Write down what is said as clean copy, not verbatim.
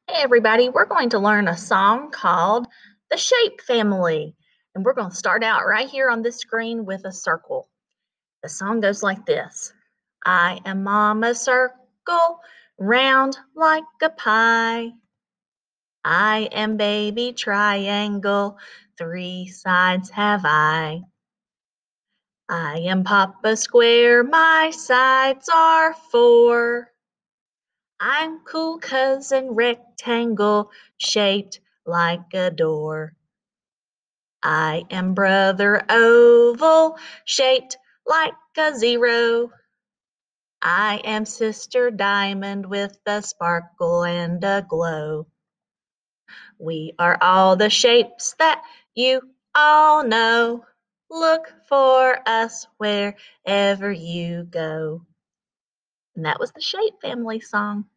Hey everybody, we're going to learn a song called The Shape Family. And we're going to start out right here on this screen with a circle. The song goes like this. I am Mama Circle, round like a pie. I am Baby Triangle, three sides have I. I am Papa Square, my sides are four. I'm Cool Cousin Rectangle, shaped like a door. I am Brother Oval, shaped like a zero. I am Sister Diamond with a sparkle and a glow. We are all the shapes that you all know. Look for us wherever you go. And that was the Shape Family song.